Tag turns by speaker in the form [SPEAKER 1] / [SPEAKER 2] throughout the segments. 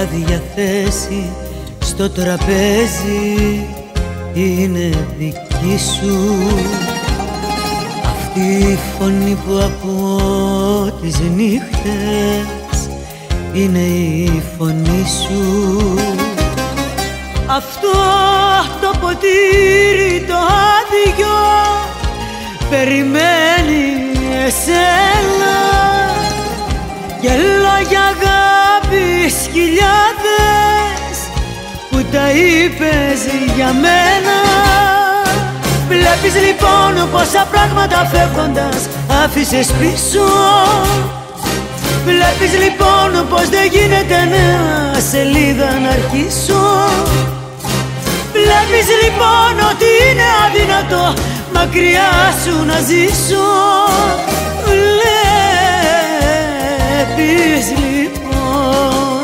[SPEAKER 1] άδεια θέση στο τραπέζι είναι δική σου. Αυτή η φωνή που από τις νύχτες είναι η φωνή σου. Αυτό το ποτήρι το άδειο περιμένει εσένα και λόγια αγάπης χιλιάδες που τα είπες για μένα. Βλέπεις λοιπόν πόσα πράγματα φεύγοντας άφησες πίσω. Βλέπεις λοιπόν πως δεν γίνεται νέα σελίδα να αρχίσω. Βλέπεις λοιπόν ότι είναι αδύνατο μακριά σου να ζήσω. Βλέπεις λοιπόν.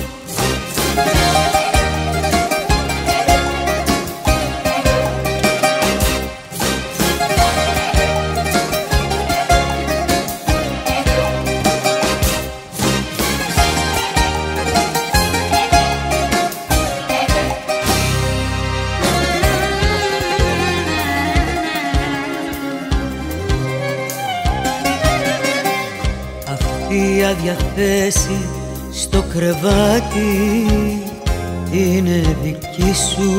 [SPEAKER 1] Η άδεια θέση στο κρεβάτι είναι δική σου.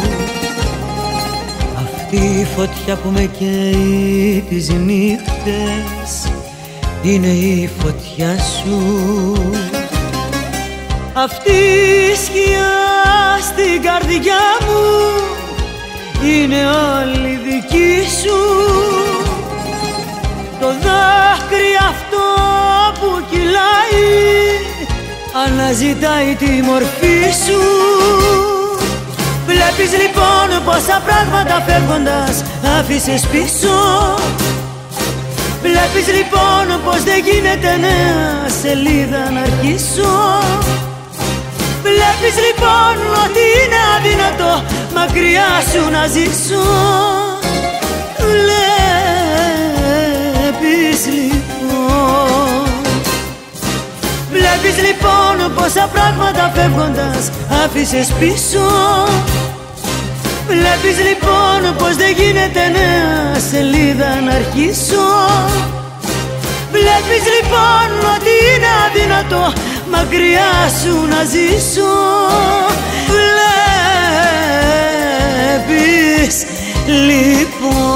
[SPEAKER 1] Αυτή η φωτιά που με καίει τις νύχτες είναι η φωτιά σου. Αυτή η σκιά στην καρδιά μου είναι όλη δική σου. Το δάκρυ αυτό που κυλάει αναζητάει τη μορφή σου. Βλέπεις λοιπόν πόσα πράγματα φεύγοντας άφησες πίσω. Βλέπεις λοιπόν πως δεν γίνεται νέα σελίδα να αρχίσω. Βλέπεις λοιπόν ότι είναι αδύνατο μακριά σου να ζήσω. Βλέπεις λοιπόν. Βλέπεις λοιπόν πόσα πράγματα φεύγοντας άφησες πίσω. Βλέπεις λοιπόν πως δεν γίνεται νέα σελίδα να αρχίσω. Βλέπεις λοιπόν ότι είναι αδύνατο μακριά σου να ζήσω. Βλέπεις λοιπόν.